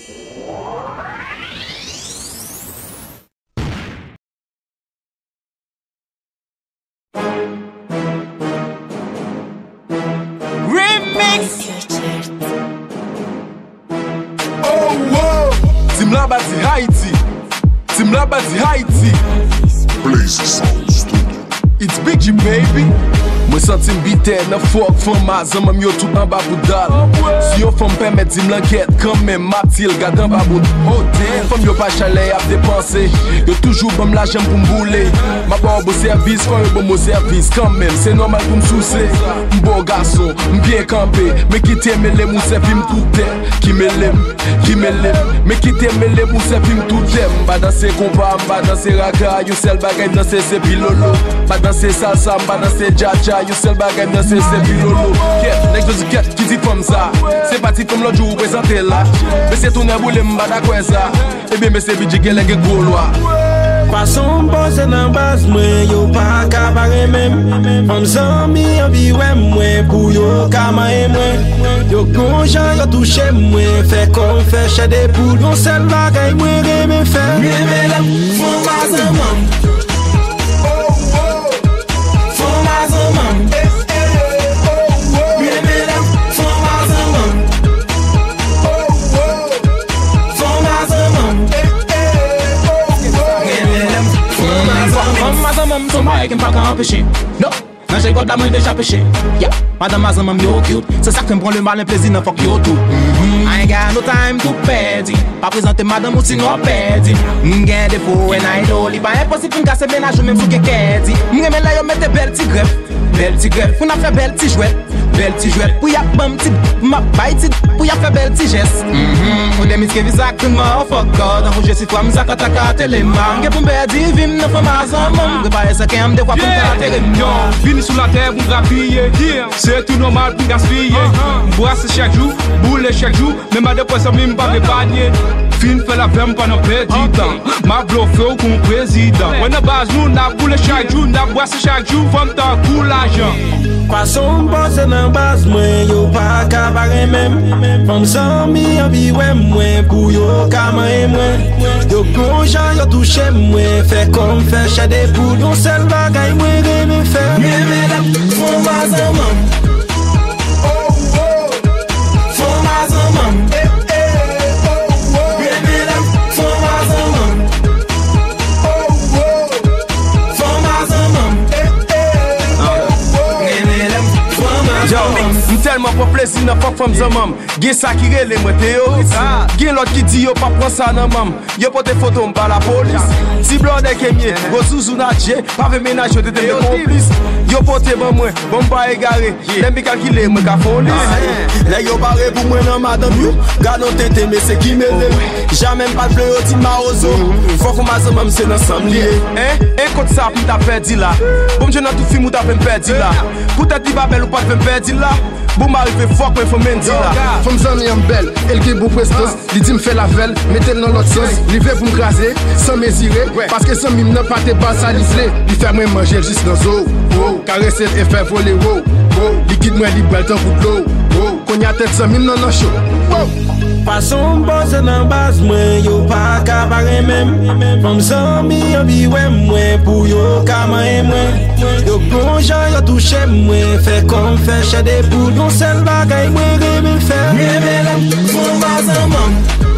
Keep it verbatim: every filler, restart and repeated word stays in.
Oh wow, Tim Labati Haiti, Tim Labati Haiti. Blaze Sound Studio. It's Big G baby. Mwen sentim bite nan fok fon ma zanman yo tout an babou dal. Si yo fon permet di m lanket, kan men matil gadan babou hotel. Fom yo pa chale ap depanse, yo toujou bom la jem pou m boule. Ma bo bo servis, kon yo bo mo servis, kan men, se normal pou m souse. M bo gason, m bien kampe, me kite me lem ou sepi m toute. Ki me lem, ki me lem, me kite me lem ou sepi m toute. M ba danse kompa, m ba danse raga, yo sel bagay danse se pilolo. Ba danse salsa, m ba danse jaja. You sell bagay nan se se pilolo. Ket, nek do di ket ki di fom sa. Se pati fom lo jou prezante la. Me se toune boule mba da kwen sa. Ebe me se bidji gen lenge golwa. Pason pose nan bas mwen, yo pa ka bare men. Fom san mi anvi we mwen, pou yo ka maye mwen. Yo konjan yo touche mwen, fe kon fe chede pou yon sel bagay mwen reme fe. Reme la fom bazen man. Son baye ki m pa ka empêcher. Non, nan j'ai god la mwen deja péché. Yeah, madame a zanman yo cute. C'est ça que me prend le malin plaisir nan fuck yo tout. I ain't got no time to perdi. Pa présenter madame ou sinon perdi. M gen défaut and I know li pa impossible m kase ménage ou même fou ke kedi. M reme la yo mette bel ti gref. Bel ti gref, pou na fe bel ti jouet. Bel ti jouet, pou ya bam ti ma bay ti pou ya fe bel ti geste. Mhm, ou demis ke vizak tout ma fuck god. En rouge si toi m zakata ka téléman. Ge pou m perdi vim nan fama zanman. Prepare sa kem de fois pou m ka téléman. Vini sous la terre pour grappiller. C'est tout normal pour gaspiller. Boisse chaque jour, boule chaque jour. Même à deux fois ça m'aime pas panier. Fin fait la veine pendant perdre du temps. Ma bluffé au con président. On a base nous, n'a boule chaque jour, n'a boisse chaque jour. Femme ta cool l'argent. Pason pose nan bas mwen, yo pa ka bare men. Fom san mi anvi we mwen, pou yo ka maye mwen. Yo konjan yo touche mwen, fe kon fe chede pou yon sel bagay mwen reme fe. Reme la fom bazen man. Fom bazen man. Reme la fom bazen man. Fom bazen man. Yo, m telman pou plezi nan fok fom zanmam. Gen sa ki rele mwen te yo. Gen lot ki di yo pa pran sa nan mam. Yo pote foto m pa la polis. Ti blonde kemye, go souzou na dje. Pa ve menaj yo te te me komplis. Yo pote ban mwen, bon pa e gare. Lem bi kalkile mwen ka folis. Le yo bare pou mwen nan madame yo. Gado tete me se ki me lem. Jamen pa ple yo ti ma ozo. Fok fom zanmam se nan sam liye. E kote sa pou ta perdi la. Bom je nan tou film ou ta fe m perdi la. Pou ta di babel ou pa te fe m perdi la. Bou m'arrive fok men fom mendi la. Fom zan yon bel, el ge bou prestos. Li di m fe la vel, metel nan lot sos. Li ve pou m krasi, san mezire. Paske san mim nan pate bal sa li vle. Li fer mwen manje jist nan zo. Karese l e fe vole wo. Li kid mwen li bel tan pou glow. Konya tet san mim nan nan show. Pason pose nan bas mwen, yo pa ka bare men. Fom san mi anvi we mwen, pou yo ka maye mwen. Yo konjan yo touche mwen, fe kon fe chede pou yon sel bagay mwen reme fe. Reme la fom bazen man.